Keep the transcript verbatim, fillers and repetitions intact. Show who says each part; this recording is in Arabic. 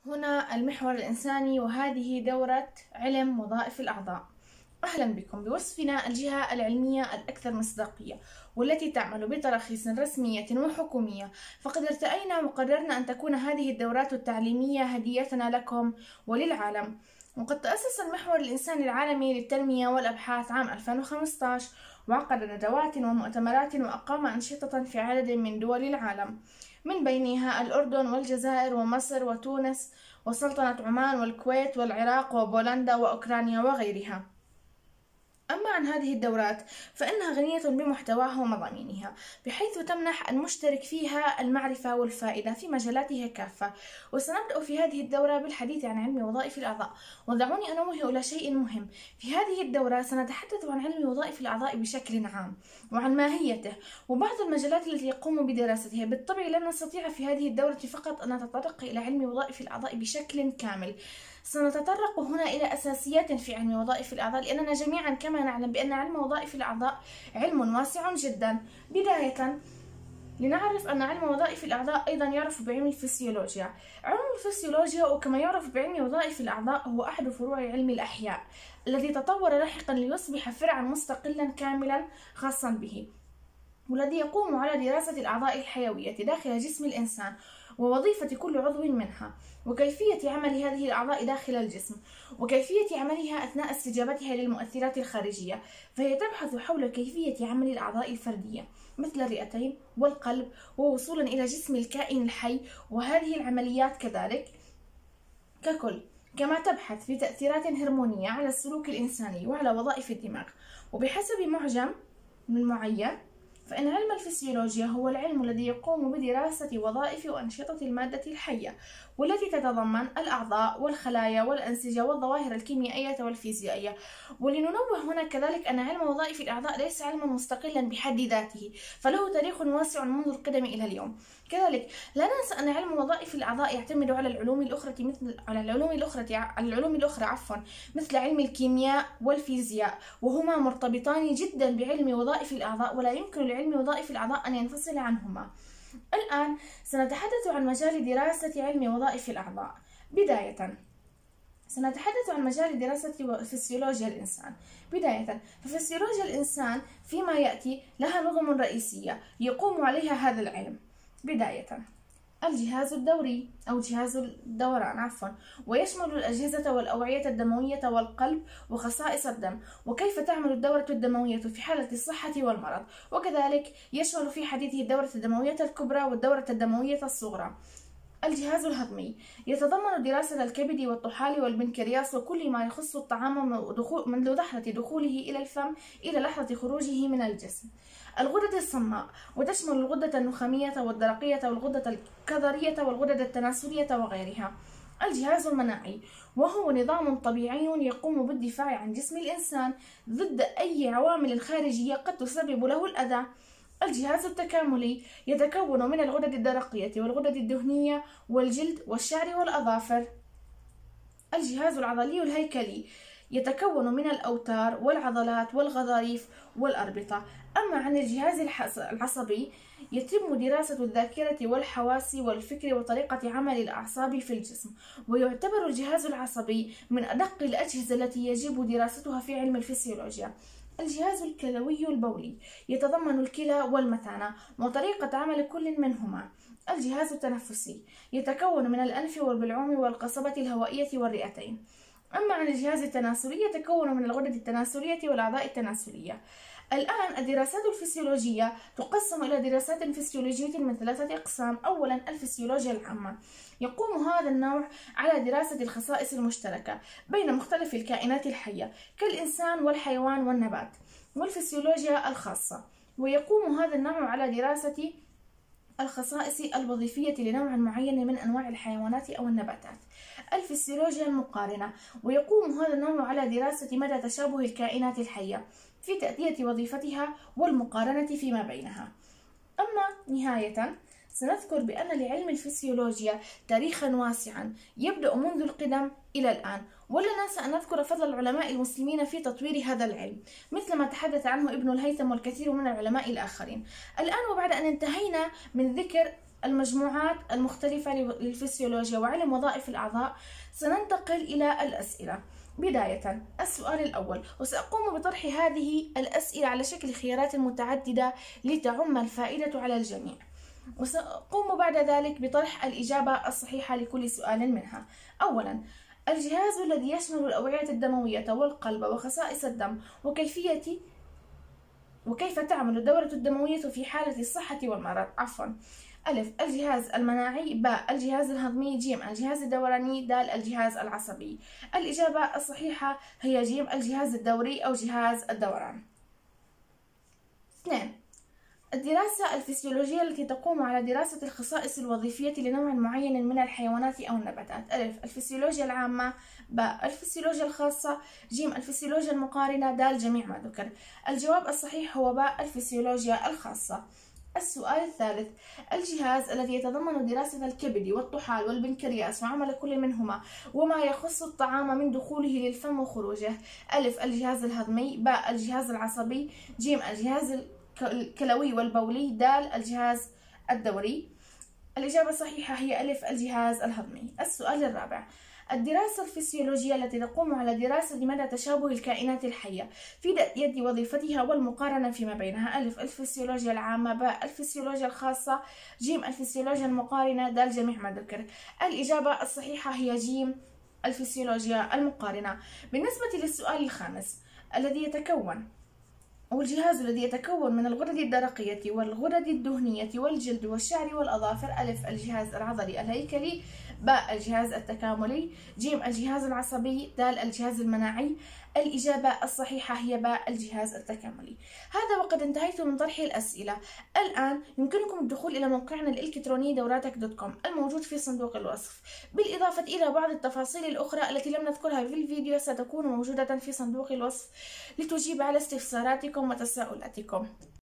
Speaker 1: هنا المحور الإنساني، وهذه دورة علم وظائف الأعضاء. أهلا بكم بوصفنا الجهة العلمية الأكثر مصداقية والتي تعمل بتراخيص رسمية وحكومية، فقد ارتأينا وقررنا أن تكون هذه الدورات التعليمية هديتنا لكم وللعالم. وقد تأسس المحور الإنساني العالمي للتنمية والأبحاث عام ألفين وخمسة عشر، وعقد ندوات ومؤتمرات وأقام أنشطة في عدد من دول العالم، من بينها الأردن والجزائر ومصر وتونس وسلطنة عمان والكويت والعراق وبولندا وأوكرانيا وغيرها. أما عن هذه الدورات فإنها غنية بمحتواها ومضامينها، بحيث تمنح المشترك فيها المعرفة والفائدة في مجالاتها كافة. وسنبدأ في هذه الدورة بالحديث عن علم وظائف الأعضاء. ودعوني أنوه إلى شيء مهم: في هذه الدورة سنتحدث عن علم وظائف الأعضاء بشكل عام وعن ماهيته وبعض المجالات التي يقوم بدراستها. بالطبع لن نستطيع في هذه الدورة فقط أن نتطرق إلى علم وظائف الأعضاء بشكل كامل، سنتطرق هنا إلى أساسيات في علم وظائف الأعضاء، لأننا جميعا كما نعلم بأن علم وظائف الأعضاء علم واسع جدا. بداية لنعرف أن علم وظائف الأعضاء أيضا يعرف بعلم الفسيولوجيا. علم الفسيولوجيا وكما يعرف بعلم وظائف الأعضاء هو أحد فروع علم الأحياء الذي تطور لاحقا ليصبح فرعا مستقلا كاملا خاصا به، والذي يقوم على دراسة الأعضاء الحيوية داخل جسم الإنسان ووظيفة كل عضو منها، وكيفية عمل هذه الأعضاء داخل الجسم، وكيفية عملها أثناء استجابتها للمؤثرات الخارجية. فهي تبحث حول كيفية عمل الأعضاء الفردية مثل الرئتين والقلب، ووصولا إلى جسم الكائن الحي، وهذه العمليات كذلك ككل، كما تبحث في تأثيرات هرمونية على السلوك الإنساني وعلى وظائف الدماغ. وبحسب معجم من معين، فإن علم الفسيولوجيا هو العلم الذي يقوم بدراسة وظائف وأنشطة المادة الحية، والتي تتضمن الأعضاء والخلايا والأنسجة والظواهر الكيميائية والفيزيائية. ولننوه هنا كذلك أن علم وظائف الأعضاء ليس علما مستقلا بحد ذاته، فله تاريخ واسع منذ القدم إلى اليوم. كذلك لا ننسى أن علم وظائف الأعضاء يعتمد على العلوم الأخرى مثل على العلوم الأخرى على العلوم الأخرى عفوا مثل علم الكيمياء والفيزياء، وهما مرتبطان جدا بعلم وظائف الأعضاء، ولا يمكن لعلم وظائف الأعضاء أن ينفصل عنهما. الآن سنتحدث عن مجال دراسة علم وظائف الأعضاء. بداية سنتحدث عن مجال دراسة فسيولوجيا الإنسان. بداية ففسيولوجيا الإنسان فيما يأتي لها نظم رئيسية يقوم عليها هذا العلم. بداية الجهاز الدوري أو جهاز الدوران عفوا ويشمل الأجهزة والأوعية الدموية والقلب وخصائص الدم، وكيف تعمل الدورة الدموية في حالة الصحة والمرض، وكذلك يشمل في حديثه الدورة الدموية الكبرى والدورة الدموية الصغرى. الجهاز الهضمي يتضمن دراسة الكبد والطحال والبنكرياس وكل ما يخص الطعام منذ لحظة دخوله إلى الفم إلى لحظة خروجه من الجسم. الغدد الصماء وتشمل الغدة النخامية والدرقية والغدة الكظرية والغدد التناسلية وغيرها. الجهاز المناعي وهو نظام طبيعي يقوم بالدفاع عن جسم الإنسان ضد أي عوامل خارجية قد تسبب له الأذى. الجهاز التكاملي يتكون من الغدد الدرقية والغدد الدهنية والجلد والشعر والأظافر. الجهاز العضلي الهيكلي يتكون من الأوتار والعضلات والغضاريف والأربطة. أما عن الجهاز العصبي يتم دراسة الذاكرة والحواس والفكر وطريقة عمل الأعصاب في الجسم، ويعتبر الجهاز العصبي من أدق الأجهزة التي يجب دراستها في علم الفسيولوجيا. الجهاز الكلوي البولي يتضمن الكلى والمثانة وطريقة عمل كل منهما. الجهاز التنفسي يتكون من الأنف والبلعوم والقصبة الهوائية والرئتين. أما عن الجهاز التناسلي يتكون من الغدد التناسلية والأعضاء التناسلية. الآن الدراسات الفسيولوجية تقسم إلى دراسات فسيولوجية من ثلاثة أقسام. أولا الفسيولوجيا العامة، يقوم هذا النوع على دراسة الخصائص المشتركة بين مختلف الكائنات الحية كالإنسان والحيوان والنبات. والفسيولوجيا الخاصة، ويقوم هذا النوع على دراسة الخصائص الوظيفية لنوع معين من أنواع الحيوانات أو النباتات. الفسيولوجيا المقارنة، ويقوم هذا النوع على دراسة مدى تشابه الكائنات الحية في تأدية وظيفتها والمقارنة فيما بينها. أما نهاية سنذكر بأن لعلم الفسيولوجيا تاريخا واسعا يبدأ منذ القدم إلى الآن، ولا ننسى أن نذكر فضل العلماء المسلمين في تطوير هذا العلم مثل ما تحدث عنه ابن الهيثم والكثير من العلماء الآخرين. الآن وبعد أن انتهينا من ذكر المجموعات المختلفة للفسيولوجيا وعلم وظائف الأعضاء. سننتقل إلى الأسئلة. بداية السؤال الأول، وسأقوم بطرح هذه الأسئلة على شكل خيارات متعددة لتعم الفائدة على الجميع، وسأقوم بعد ذلك بطرح الإجابة الصحيحة لكل سؤال منها. أولا، الجهاز الذي يشمل الأوعية الدموية والقلب وخصائص الدم وكيفية وكيف تعمل الدورة الدموية في حالة الصحة والمرض. عفوا. ألف، الجهاز المناعي. باء، الجهاز الهضمي. جيم، الجهاز الدوراني. دال، الجهاز العصبي. الإجابة الصحيحة هي جيم، الجهاز الدوري أو جهاز الدوران. اثنين، الدراسة الفسيولوجية التي تقوم على دراسة الخصائص الوظيفية لنوع معين من الحيوانات أو النباتات. ألف، الفسيولوجيا العامة. باء، الفسيولوجيا الخاصة. جيم، الفسيولوجيا المقارنة. دال، جميع ما ذكر. الجواب الصحيح هو باء، الفسيولوجيا الخاصة. السؤال الثالث، الجهاز الذي يتضمن دراسة الكبد والطحال والبنكرياس وعمل كل منهما وما يخص الطعام من دخوله للفم وخروجه. ألف، الجهاز الهضمي. باء، الجهاز العصبي. جيم، الجهاز الكلوي والبولي. دال، الجهاز الدوري. الإجابة الصحيحة هي ألف، الجهاز الهضمي. السؤال الرابع، الدراسة الفسيولوجية التي تقوم على دراسة مدى تشابه الكائنات الحية في يد وظيفتها والمقارنة فيما بينها. ألف، الفسيولوجيا العامة. باء، الفسيولوجيا الخاصة. جيم، الفسيولوجيا المقارنة. دال، جميع ما ذكر. الإجابة الصحيحة هي جيم، الفسيولوجيا المقارنة. بالنسبة للسؤال الخامس، الذي يتكون أو الجهاز الذي يتكون من الغدد الدرقية والغدد الدهنية والجلد والشعر والأظافر. ألف، الجهاز العضلي الهيكلي. باء، الجهاز التكاملي. جيم، الجهاز العصبي. دال، الجهاز المناعي. الإجابة الصحيحة هي باء، الجهاز التكاملي. هذا وقد انتهيت من طرح الأسئلة. الآن يمكنكم الدخول إلى موقعنا الإلكتروني دوراتك دوت كوم الموجود في صندوق الوصف، بالإضافة إلى بعض التفاصيل الأخرى التي لم نذكرها في الفيديو ستكون موجودة في صندوق الوصف لتجيب على استفساراتكم وتساؤلاتكم.